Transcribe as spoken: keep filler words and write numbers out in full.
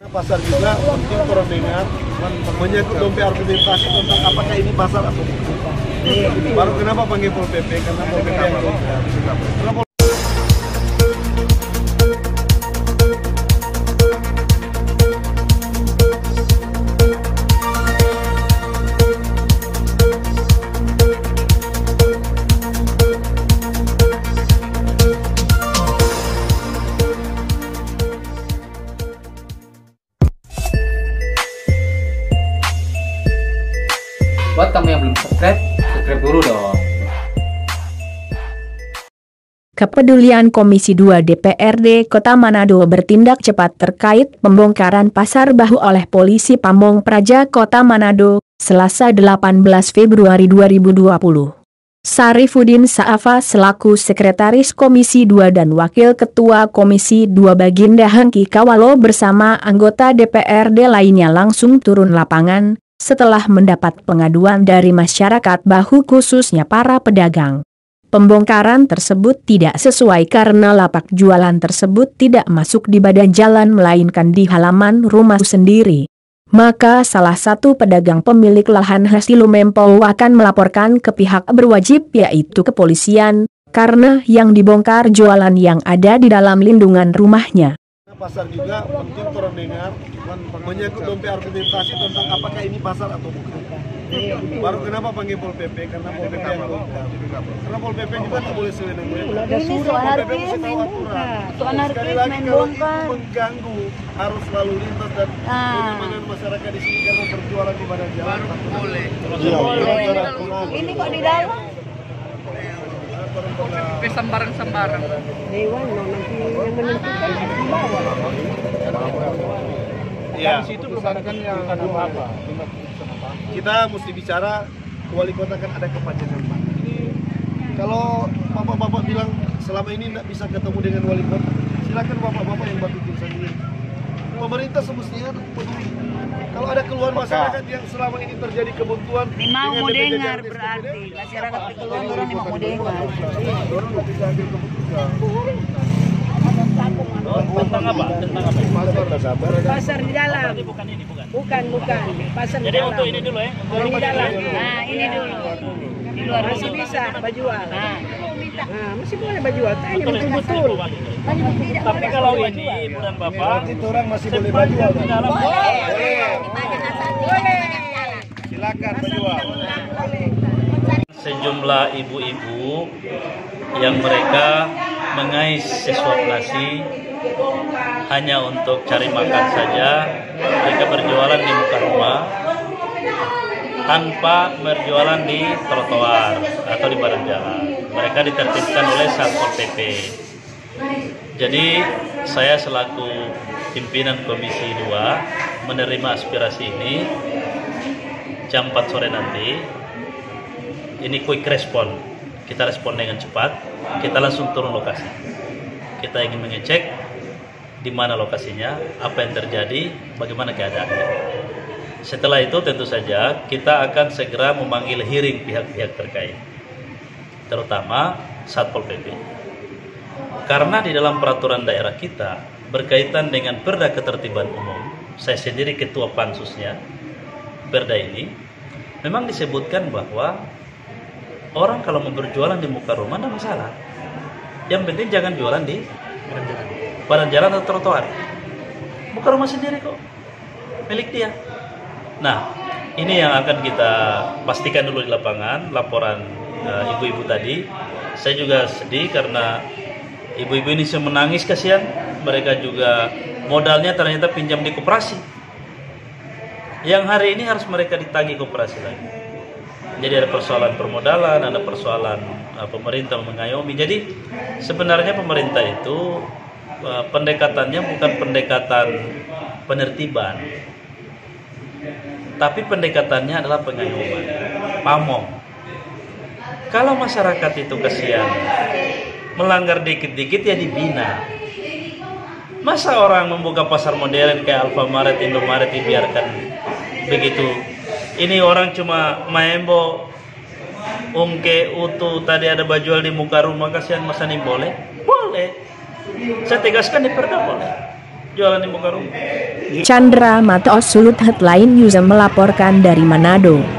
Pasar juga penting orang dengar menyangkut dompet argumentasi tentang apakah ini pasar atau bukan. Baru kenapa panggil Pol P P? Karena Pol P P yang bukan. Buat kamu yang belum subscribe, subscribe dulu dong. Kepedulian Komisi dua D P R D Kota Manado bertindak cepat terkait pembongkaran pasar bahu oleh polisi Pamong Praja Kota Manado, Selasa delapan belas Februari dua ribu dua puluh. Sarifudin Saafa selaku Sekretaris Komisi dua dan Wakil Ketua Komisi dua Baginda Hengki Kawalo bersama anggota D P R D lainnya langsung turun lapangan setelah mendapat pengaduan dari masyarakat bahu khususnya para pedagang. Pembongkaran tersebut tidak sesuai karena lapak jualan tersebut tidak masuk di badan jalan melainkan di halaman rumah sendiri. Maka salah satu pedagang pemilik lahan hasil Lumempau akan melaporkan ke pihak berwajib yaitu kepolisian, karena yang dibongkar jualan yang ada di dalam lindungan rumahnya. Pasar juga penting orang dengar menyangkut dompet argumentasi tentang apakah ini pasar atau bukan. Baru kenapa panggil Pol P P? Karena Pol P P yang bukan. Karena Pol P P juga tidak boleh sewenang-wenang. Ini soal harus main bongkar. Soal harus main bongkar. Mengganggu arus lalu lintas dan kenyamanan masyarakat di sini karena berjualan di badan jalan. Boleh. Ini kok di dalam? Sembarang-sembarang. Dewan nanti yang menentukan di bawah. Iya. Di situ bukan yang apa. Kita mesti bicara wali kota kan ada kepanjangan Pak. Ini kalau bapak-bapak bilang selama ini tidak bisa ketemu dengan wali kota, silakan bapak-bapak yang berpikir sendiri. Pemerintah semestinya peduli. Kalau ada keluhan masyarakat yang selama ini terjadi kebuntuan, mau mau dengar berarti masyarakat keluhan orang yang mau dengar. Tentang apa? Tentang apa? Pasar di dalam. Bukan ini, bukan. Bukan, bukan. Pasar di dalam. Jadi untuk ini dulu ya. Untuk di dalam. Nah, ini dulu. Di luar masih bisa bajual. Nah, nah masih boleh bajual. Tanya betul-betul. Tapi kalau ini bukan Bapak, itu orang masih boleh bajual. Boleh. Boleh. Silakan bajual. Sejumlah ibu-ibu yang mereka mengais sesuap nasi hanya untuk cari makan saja, mereka berjualan di muka rumah tanpa berjualan di trotoar atau di badan jalan. Mereka ditertibkan oleh Satpol P P. Jadi saya selaku pimpinan Komisi dua menerima aspirasi ini jam empat sore nanti. Ini quick respon, kita respon dengan cepat, kita langsung turun lokasi. Kita ingin mengecek di mana lokasinya, apa yang terjadi, bagaimana keadaannya. Setelah itu tentu saja kita akan segera memanggil hearing pihak-pihak terkait, terutama Satpol P P. Karena di dalam peraturan daerah kita berkaitan dengan Perda Ketertiban Umum, saya sendiri ketua pansusnya Perda ini, memang disebutkan bahwa orang kalau mau berjualan di muka rumah tidak masalah. Yang penting jangan jualan di badan jalan atau trotoar. Muka rumah sendiri kok, milik dia. Nah, ini yang akan kita pastikan dulu di lapangan. Laporan ibu-ibu uh, tadi, saya juga sedih karena ibu-ibu ini menangis, kasihan. Mereka juga modalnya ternyata pinjam di koperasi. Yang hari ini harus mereka ditagih koperasi lagi. Jadi ada persoalan permodalan, ada persoalan uh, pemerintah mengayomi. Jadi sebenarnya pemerintah itu uh, pendekatannya bukan pendekatan penertiban, tapi pendekatannya adalah pengayoman. Pamong. Kalau masyarakat itu kasihan, melanggar dikit-dikit ya dibina. Masa orang membuka pasar modern kayak Alfamaret, Indomaret dibiarkan begitu? Ini orang cuma maembo, ungke, utuh, tadi ada bajual di muka rumah, kasihan masa ini boleh? Boleh. Saya tegaskan di Perda boleh. jualan di muka rumah. Chandra Mato Sulut Headline News melaporkan dari Manado.